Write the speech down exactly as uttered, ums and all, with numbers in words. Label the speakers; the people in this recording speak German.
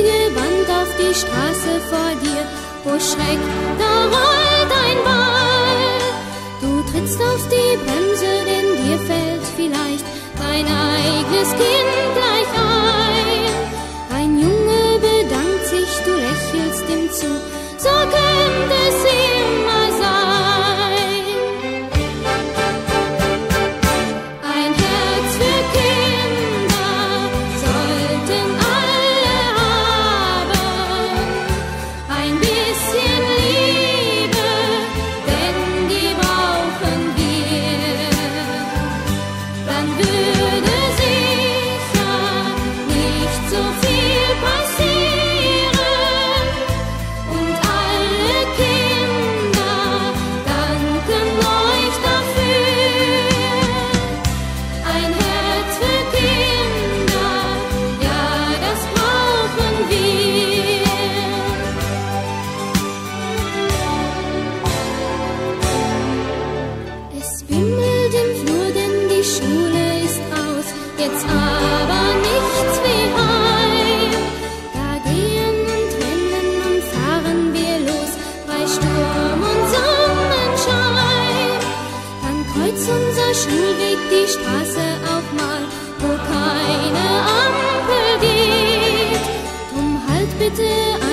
Speaker 1: Gewand auf die Straße vor dir. Oh Schreck, da rollt ein Ball. Du trittst auf die Bremse, denn dir fällt vielleicht dein eigenes Kind gleich ein. Ein Junge bedankt sich, du lächelst ihm zu, so könnte es immer sein. Ein Herz für Kinder sollten alle haben, ein bisschen Liebe, denn die brauchen wir. Dann würde sicher nicht so viel passieren und alle Kinder danken euch dafür. Ein Herz für Kinder, ja, das brauchen wir. Es wimmelt im Flur, denn die Schule ist aus, jetzt aber nichts wie heim. Da gehen und rennen und fahren wir los, bei Sturm und Sonnenschein. Dann kreuzt unser Schulweg die Straße auch mal, wo keine Ampel geht. Drum halt bitte